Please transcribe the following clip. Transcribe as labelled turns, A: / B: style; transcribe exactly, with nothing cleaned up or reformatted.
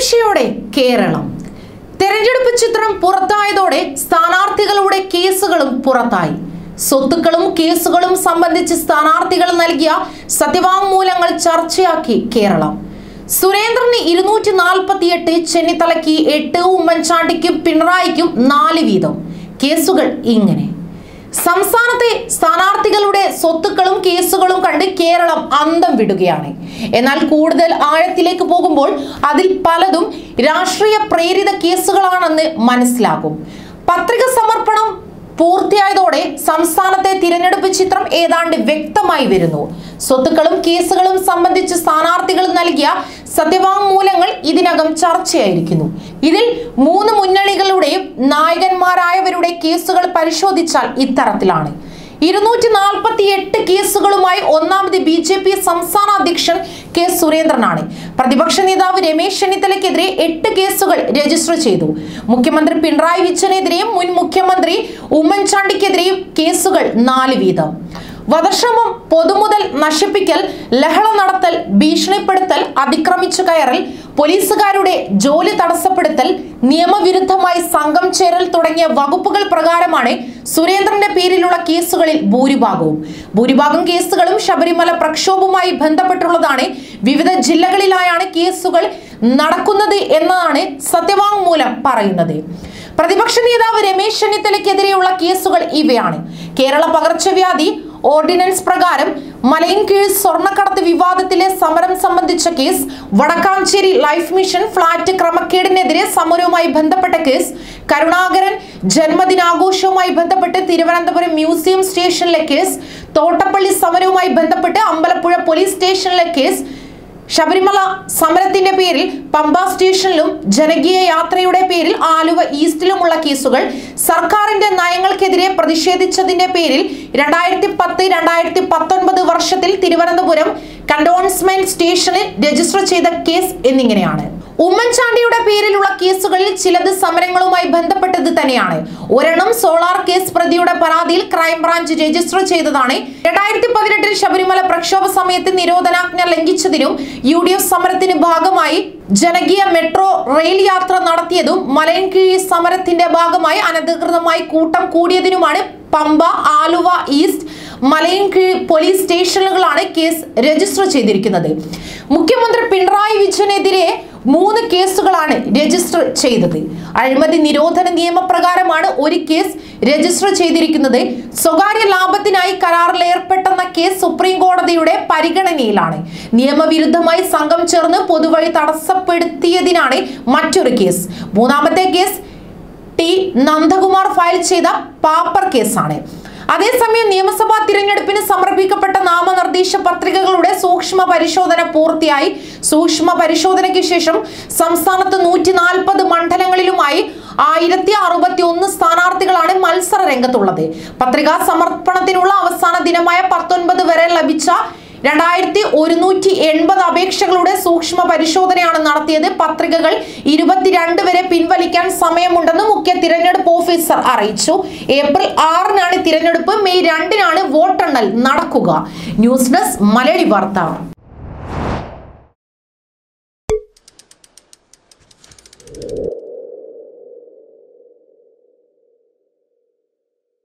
A: ആകാംക്ഷയോടെ കേരളം. തെരഞ്ഞെടുപ്പ് ചിത്രം പുറത്തായതോടെ സ്ഥാനാർത്ഥികളുടെ കേസുകളും പുറത്തായി. സ്വത്തുക്കളും കേസുകളും സംബന്ധിച്ച് സ്ഥാനാർത്ഥികൾ നൽകിയ സത്യവാങ്മൂലങ്ങൾ ചർച്ചയാക്കി കേരളം. സുരേന്ദ്രന് ഇരുന്നൂറ്റി നാൽപ്പത്തി എട്ട്, ചെന്നിത്തലയ്ക്ക് എട്ട്, ഉമ്മൻചാണ്ടിക്കും പിണറായിക്കും നാല് വീതം. കേസുകൾ ഇങ്ങനെ. സംസ്ഥാനത്തെ സ്ഥാനാർത്ഥികളുടെ സ്വത്തുക്കളും കേസുകളും കണ്ട് കേരളം അന്തം വിടുകയാണ്. എന്നാൽ കൂടുതൽ ആഴത്തിലേക്ക് പോകുമ്പോൾ അതിൽ പലതും രാഷ്ട്രീയ പ്രേരിത കേസുകളാണെന്ന് മനസ്സിലാകും. പത്രിക സമർപ്പണം പൂർത്തിയായതോടെ സംസ്ഥാനത്തെ തിരഞ്ഞെടുപ്പ് ചിത്രം ഏതാണ്ട് വ്യക്തമായി വരുന്നു. സ്വത്തുക്കളും കേസുകളും സംബന്ധിച്ച് സ്ഥാനാർത്ഥികൾ നൽകിയ സത്യവാങ്മൂലങ്ങൾ ഇതിനകം ചർച്ചയായിരിക്കുന്നു. ഇതിൽ മൂന്ന് മുന്നണികളുടെയും നായകന്മാരായവരുടെ കേസുകൾ പരിശോധിച്ചാൽ ഇത്തരത്തിലാണ്. ഇരുന്നൂറ്റി നാൽപ്പത്തി എട്ട് കേസുകളുമായി ഒന്നാമത് ബി ജെ പി സംസ്ഥാന അധ്യക്ഷൻ കെ സുരേന്ദ്രനാണ്. പ്രതിപക്ഷ നേതാവ് രമേശ് ചെന്നിത്തലയ്ക്കെതിരെ എട്ട് കേസുകൾ രജിസ്റ്റർ ചെയ്തു. മുഖ്യമന്ത്രി പിണറായി വിജയനെതിരെയും മുൻ മുഖ്യമന്ത്രി ഉമ്മൻചാണ്ടിക്കെതിരെയും കേസുകൾ നാല് വീതം. വധശ്രമം, പൊതുമുതൽ നശിപ്പിക്കൽ, ലഹള നടത്തൽ, ഭീഷണിപ്പെടുത്തൽ, അതിക്രമിച്ചു കയറൽ, പോലീസുകാരുടെ ജോലി തടസ്സപ്പെടുത്തൽ, നിയമവിരുദ്ധമായി സംഘം ചേരൽ തുടങ്ങിയ വകുപ്പുകൾ പ്രകാരമാണ് സുരേന്ദ്രന്റെ പേരിലുള്ള കേസുകളിൽ ഭൂരിഭാഗവും. ഭൂരിഭാഗം കേസുകളും ശബരിമല പ്രക്ഷോഭവുമായി ബന്ധപ്പെട്ടുള്ളതാണ്. വിവിധ ജില്ലകളിലായാണ് കേസുകൾ നടക്കുന്നത് എന്നാണ് സത്യവാങ്മൂലം പറയുന്നത്. പ്രതിപക്ഷ നേതാവ് രമേശ് ചെന്നിത്തലയ്ക്കെതിരെയുള്ള കേസുകൾ ഇവയാണ്. കേരള പകർച്ചവ്യാധി ഓർഡിനൻസ് പ്രകാരം മലയിൻകീഴ് സ്വർണ്ണക്കടത്ത് വിവാദത്തിലെ സമരം സംബന്ധിച്ച case, Vadakkanchery life mission flat ക്രമക്കേടിനെതിരെ സമരവുമായി ബന്ധപ്പെട്ട കേസ്, കരുണാകരൻ ജന്മദിനാഘോഷവുമായി ബന്ധപ്പെട്ട് തിരുവനന്തപുരം മ്യൂസിയം സ്റ്റേഷനിലെ കേസ്, തോട്ടപ്പള്ളി സമരവുമായി ബന്ധപ്പെട്ട് അമ്പലപ്പുഴ പോലീസ് സ്റ്റേഷനിലെ കേസ്, ശബരിമല സമരത്തിന്റെ പേരിൽ പമ്പ സ്റ്റേഷനിലും ജനകീയ യാത്രയുടെ പേരിൽ ആലുവ ഈസ്റ്റിലുമുള്ള കേസുകൾ, സർക്കാരിന്റെ നയങ്ങൾക്കെതിരെ പ്രതിഷേധിച്ചതിന്റെ പേരിൽ രണ്ടായിരത്തി പത്ത് രണ്ടായിരത്തി പത്തൊൻപത് വർഷത്തിൽ തിരുവനന്തപുരം കണ്ടോൺസ്മെന്റ് സ്റ്റേഷനിൽ രജിസ്റ്റർ ചെയ്ത കേസ് എന്നിങ്ങനെയാണ്. ഉമ്മൻചാണ്ടിയുടെ പേരിലുള്ള കേസുകളിൽ ചിലത് സമരങ്ങളുമായി ബന്ധപ്പെട്ടത് തന്നെയാണ്. ഒരെണ്ണം സോളാർ കേസ് പ്രതിയുടെ പരാതിയിൽ ക്രൈംബ്രാഞ്ച് രജിസ്റ്റർ ചെയ്തതാണ്. രണ്ടായിരത്തി പതിനെട്ടിൽ ശബരിമല പ്രക്ഷോഭ സമയത്ത് നിരോധനാജ്ഞ ലംഘിച്ചതിനും യു ഡി എഫ് സമരത്തിന് ഭാഗമായി ജനകീയ മെട്രോ റെയിൽ യാത്ര നടത്തിയതും മലയൻകീഴ് സമരത്തിന്റെ ഭാഗമായി അനധികൃതമായി കൂട്ടം കൂടിയതിനുമാണ് പമ്പ, ആലുവ ഈസ്റ്റ്, മലയൻകീഴ് പോലീസ് സ്റ്റേഷനുകളാണ് കേസ് രജിസ്റ്റർ ചെയ്തിരിക്കുന്നത്. മുഖ്യമന്ത്രി പിണറായി വിജയനെതിരെ മൂന്ന് കേസുകളാണ് രജിസ്റ്റർ ചെയ്തത്. അഴിമതി നിരോധന നിയമപ്രകാരമാണ് ഒരു കേസ് രജിസ്റ്റർ ചെയ്തിരിക്കുന്നത്. സ്വകാര്യ ലാഭത്തിനായി കരാറിൽ ഏർപ്പെട്ടെന്ന കേസ് സുപ്രീം കോടതിയുടെ പരിഗണനയിലാണ്. നിയമവിരുദ്ധമായി സംഘം ചേർന്ന് പൊതുവഴി തടസ്സപ്പെടുത്തിയതിനാണ് മറ്റൊരു കേസ്. മൂന്നാമത്തെ കേസ് ടി നന്ദകുമാർ ഫയൽ ചെയ്ത പാപ്പർ കേസാണ്. അതേസമയം നിയമസഭാ തിരഞ്ഞെടുപ്പിന് സമർപ്പിക്കപ്പെട്ട നാമനിർദ്ദേശ പത്രികകളുടെ സൂക്ഷ്മ പരിശോധന പൂർത്തിയായി. സൂക്ഷ്മ പരിശോധനയ്ക്ക് ശേഷം സംസ്ഥാനത്ത് നൂറ്റി നാൽപ്പത് മണ്ഡലങ്ങളിലുമായി ആയിരത്തി അറുപത്തി ഒന്ന് സ്ഥാനാർത്ഥികളാണ് മത്സര രംഗത്തുള്ളത്. പത്രികാ സമർപ്പണത്തിനുള്ള അവസാന ദിനമായ പത്തൊൻപത് വരെ ലഭിച്ച രണ്ടായിരത്തി ഒരുന്നൂറ്റി എൺപത് അപേക്ഷകളുടെ സൂക്ഷ്മ പരിശോധനയാണ് നടത്തിയത്. പത്രികകൾ ഇരുപത്തിരണ്ട് വരെ പിൻവലിക്കാൻ സമയമുണ്ടെന്ന് മുഖ്യ തിരഞ്ഞെടുപ്പ് ഓഫീസർ അറിയിച്ചു. ഏപ്രിൽ ആറിനാണ് തിരഞ്ഞെടുപ്പ്. മെയ് രണ്ടിനാണ് വോട്ടെണ്ണൽ നടക്കുക. ന്യൂസ് ഡെസ്ക് മലയാളി വാർത്ത.